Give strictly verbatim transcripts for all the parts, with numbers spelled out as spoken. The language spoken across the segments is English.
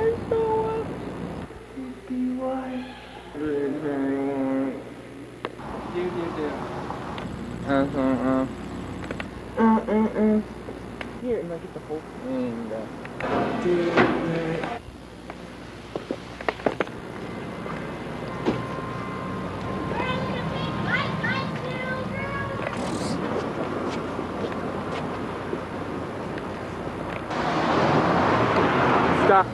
Do, do, do. Uh, uh, uh. Uh, uh, uh. Here, and I get the whole thing. Do, Stop.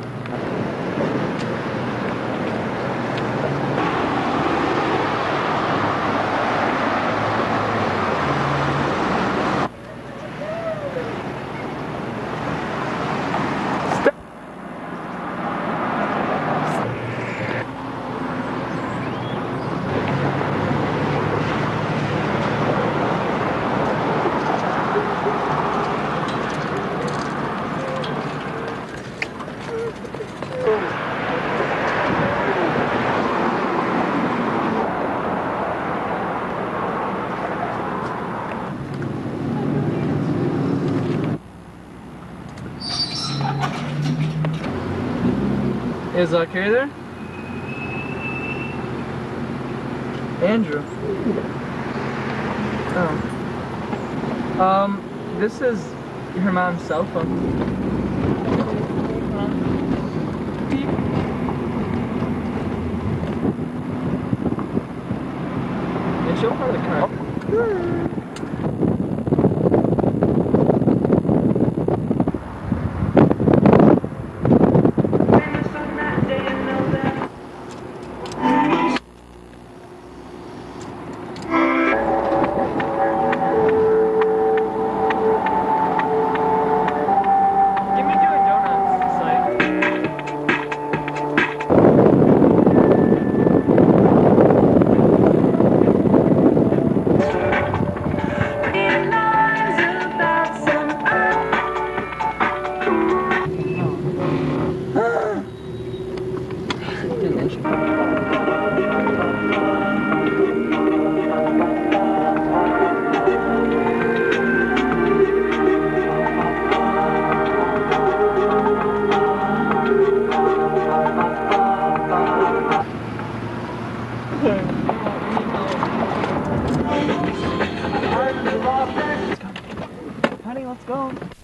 Is uh, Carrie there? Andrew. Oh. Um, this is her mom's cell phone. Beep. Yeah, she'll probably come. Honey, let's go.